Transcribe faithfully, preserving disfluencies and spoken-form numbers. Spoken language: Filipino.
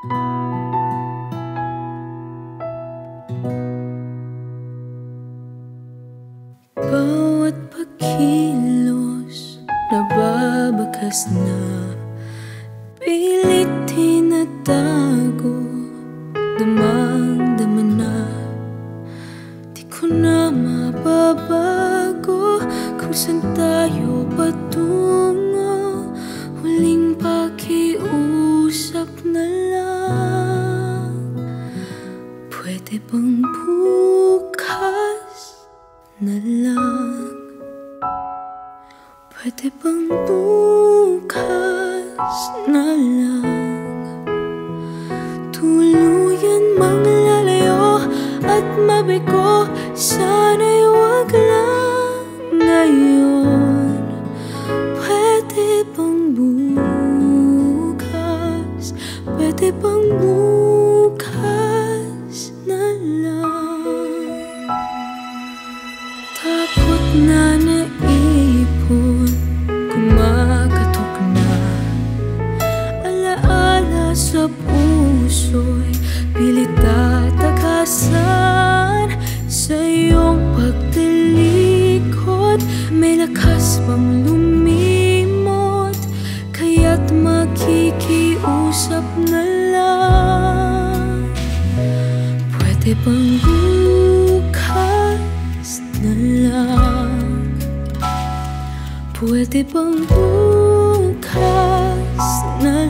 Bawat pagkilos, nababakas na, pilit tinatago, damang-dama na. Di ko na mababago kung saan tayo patungo. Huling pakiusap na lang. Pwede bang bukas na lang? Pwede bang bukas na lang? Tuluyan mang lalayo at mabigo, sana'y wag lang ngayon. Pwede bang bukas? Pwede bang bukas na lang? Takot na naipon, kumakatok na, alaala sa puso'y pilit tatakasan. Sa iyong pagtalikod, may lakas pang lumimot, kaya't makikiusap na lang. Pwede bang bukas na lang? Pwede bang bukas na